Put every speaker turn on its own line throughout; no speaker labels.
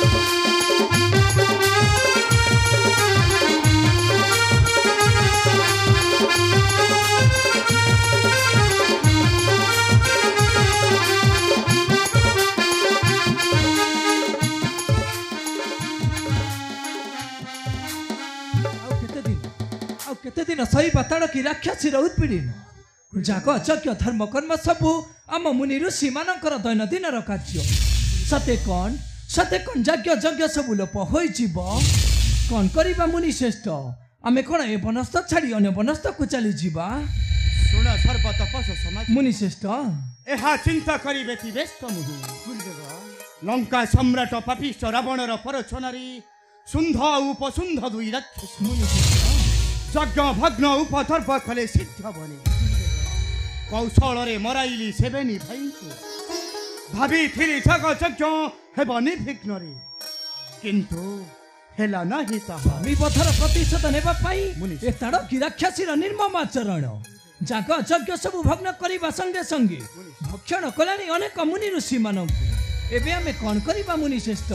केते दिन सही बताड़ कि राक्षसी उत्पीड़न जाग अचक्य धर्म कर्म सबू आम मुनि ऋषि मानकर दैनंदिन कार्य सते कौन यज्ञ यज्ञ सबू लोप हो कौन करवा मुनि श्रेष्ठ आमे कौन ए बनस्थ छाड़ी अन्य बनस्थ को चली जीवा
सुन सर्व तपस समाज
मुनि श्रेष्ठ
एहा चिंता करी बेती व्यस्त मुहि लंका सम्राट पापिष्ट रावणर परछनारी सुंध उपसुंध दुई राक्षस मुनि यज्ञ भग्न उपधर्भ कले सिद्ध बने कौशल रे मराइली सेवेनी भाई भाभी थिरी जग यज्ञ हेबनी विघ्न रे किंतु हेला नहीं
स्वामी पथर प्रतिशोध नेबा पाई एताड़ कि राक्षसीर निर्मम आचरण जाग यज्ञ सब भग्न करने संगे संगे भक्षण कलानी अनेक मुनि ऋषि मान एबे आमे कौन करिबा मुनि श्रेष्ठ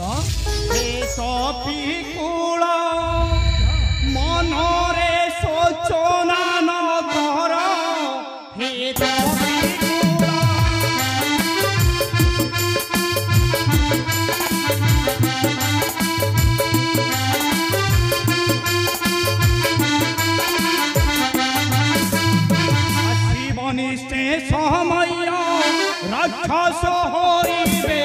मनरे सोचना न कर हे शिवनिष्ठे समय राक्षस होइबे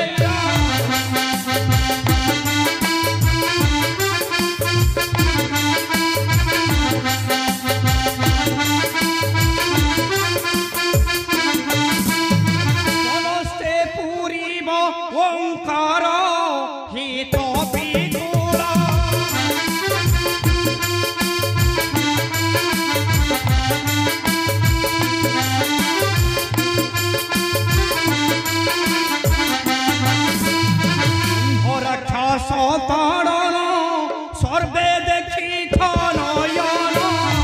सर्वे देखी खनयन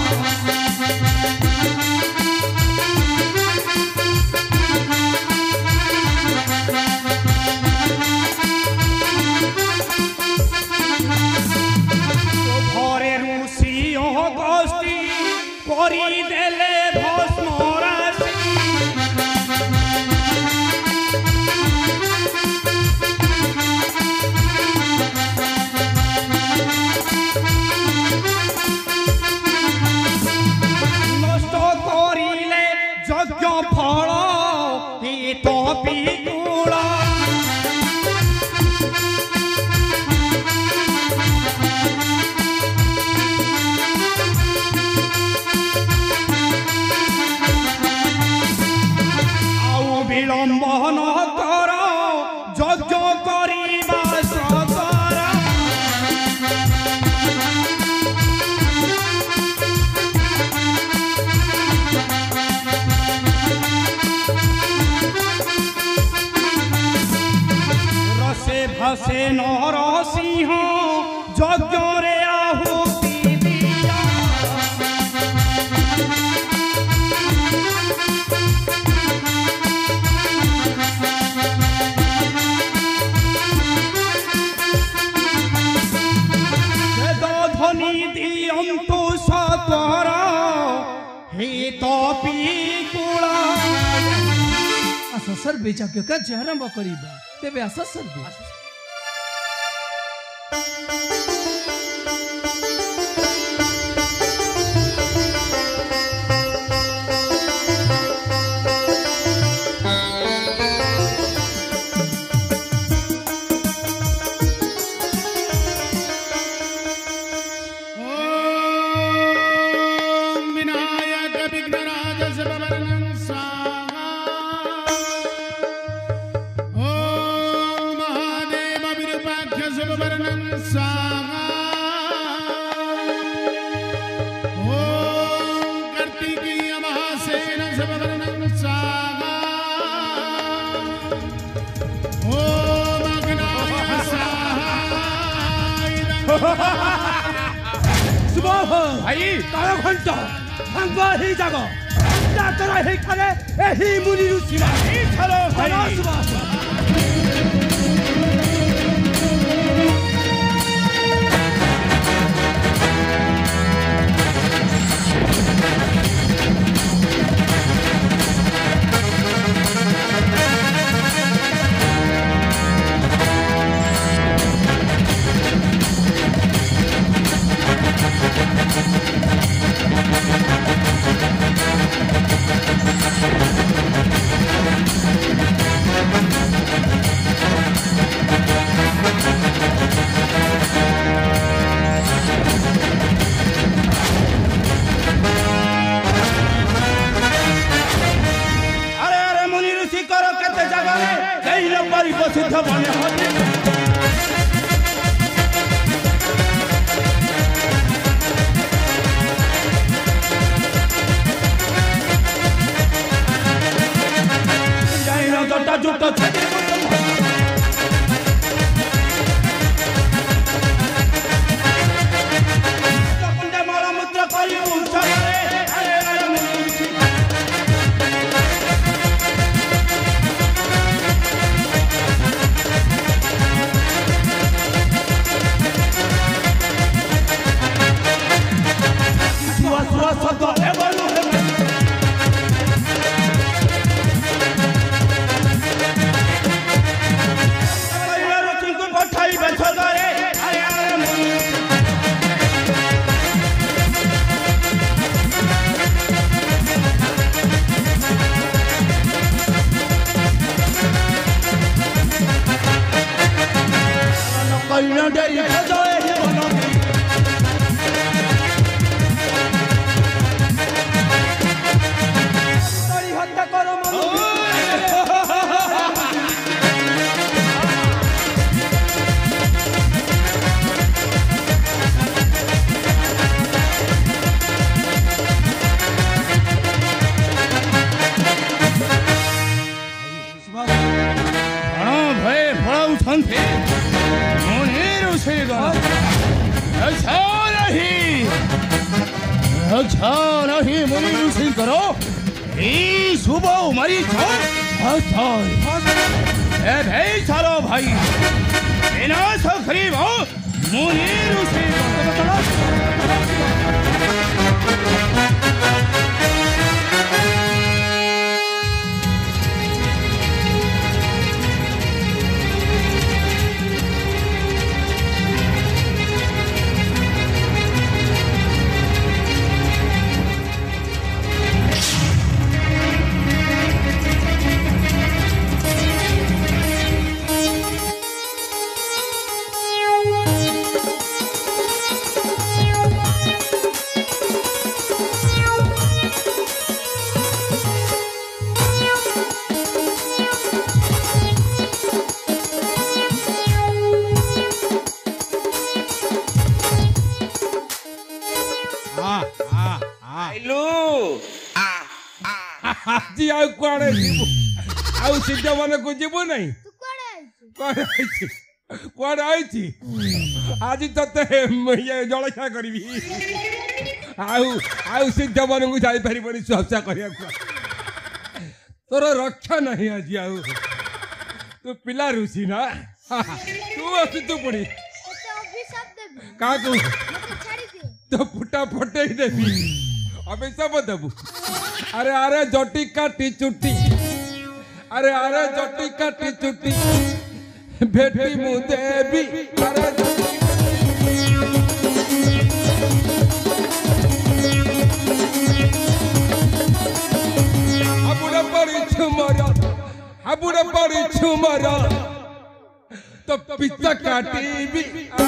घरे ऋषि गोष्ठी करदेले भस्म राशि फल पितुल आउ विलंब न कर यज्ञ करिबा सकर भसे नरसिंह यज्ञ रे आहुति दिया ध्वनि दियंतु सत्वर हित पिकुल
आस सर्वे यज्ञ कार्य आरंभ करिबा तेबे आस सर्वे
भाई तार घंटा भांगा ही जागो जातरा ही खाले एही मुनि ऋषि चलो भाई
आज ते जलखा करी सिद्ध मन को जापर सुरक्षा कर तोर रक्षा नहीं आज तू पिला ऋषि ना तू तू पुणी क्या तो फुटा फटे देवी अभिशाप देबू अरे अरे जटी काटी चुटी अरे अरे जटी काटी चुटी भेटी मु देवी अरे अबुड़ा पड़ी छुमरा अबुड़ा पड़ी छुमरा तो पिता काटी भी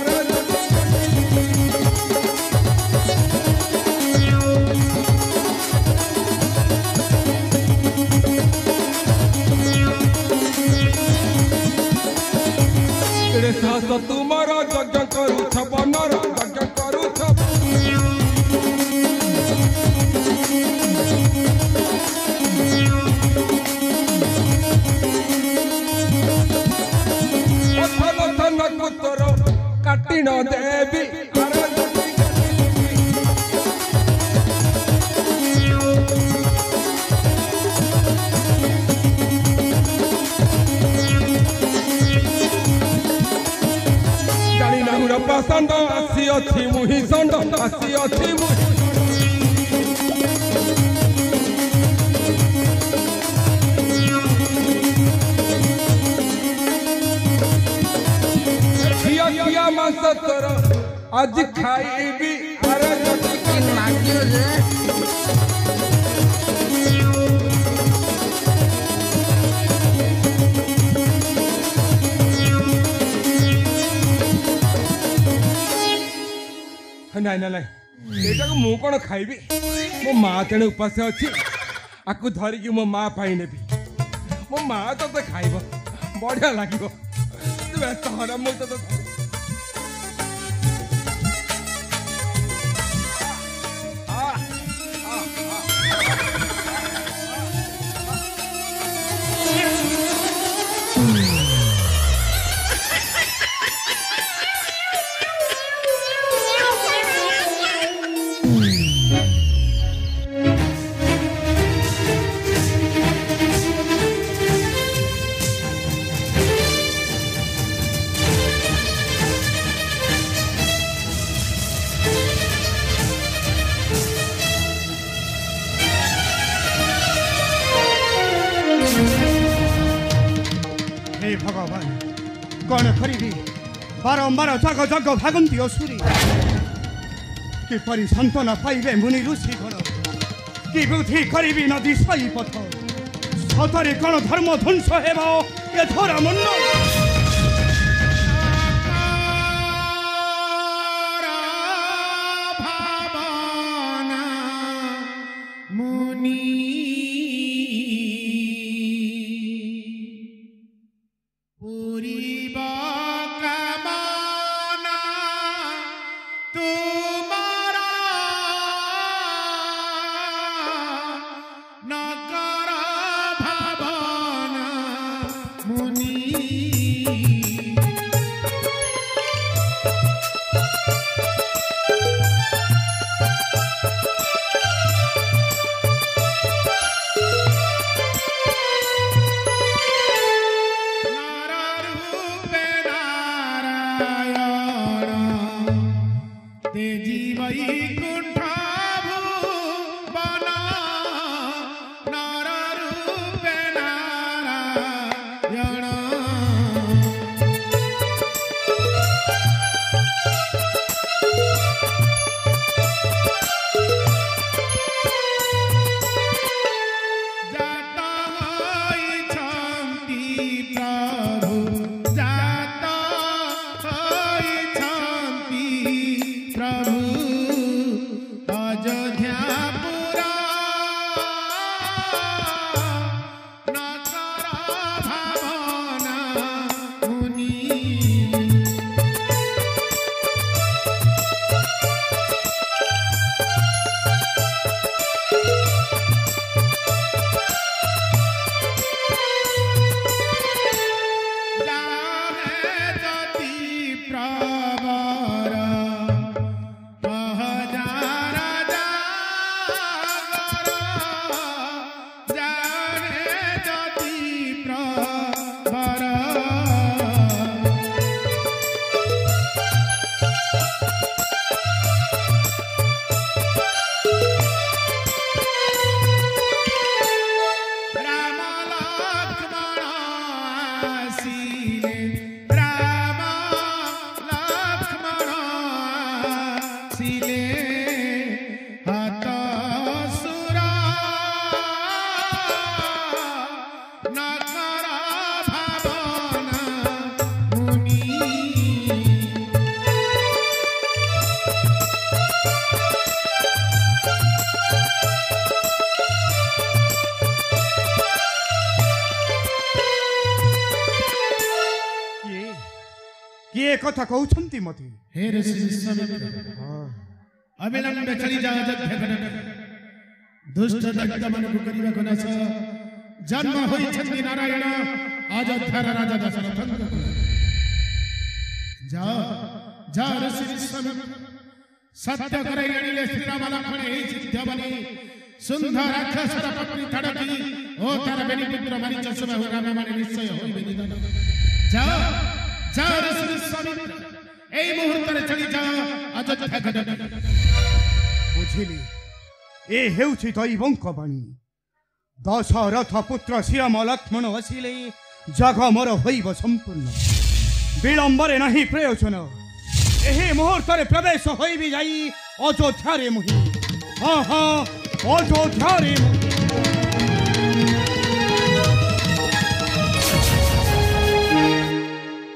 सास तुम्हारा यज्ञ करू बनर यज्ञ करू पुत्र काटी न देवी पसंद आसी अच्छी मुही संड आसी अच्छी मुही खिया खिया मांस तोर आज खाइबी अरे नाई ना नाई एटा को मु कौन खाइबी मो माँ तेणे उपास अच्छी आपको धरिकी मो माँ पाई नेबी मो माँ तो खाइब बढ़िया लगे ବ୍ୟସ୍ତ ହନା ମୁଁ ତ
भगवान कौन करी बारंबार जग जग भागंती असुरी किपरि संतन पाइबे मुनि ऋषि गण कि बुद्धि करी नदी सही पथ सतरे कौन धर्म ध्वंस हेब ए धरा मंडल कथा कहउछंती मते
हे ऋषि विश्वामित्र अविलंब चली जा दुष्ट दग्ध मन को करिबा कोनास जन्म होई छंदी नारायण अयोध्यार राजा दशरथ जा जा ऋषि विश्वामित्र सत्य करे गणिले श्री राम लक्ष्मण हे सिद्ध बनी सुंदर राक्षसर पत्नी तड़की ओ तार बेनी पुत्र मरीच सुबह हो राम माने निश्चय होई बेनिदान जा जा ऋषि विश्वामित्र एई मुहूर्तरे चली जा अयोध्या गड
बुझिली ए हेउछि दैवंक बाणी दशरथ पुत्र श्रीराम लक्ष्मण असिले जग मोर होइब संपूर्ण विलंबरे नहीं प्रयोजन एही मुहूर्तरे प्रवेश होइबि जाई अयोध्यारे मुहि हाँ हाँ अयोध्यारे मुहि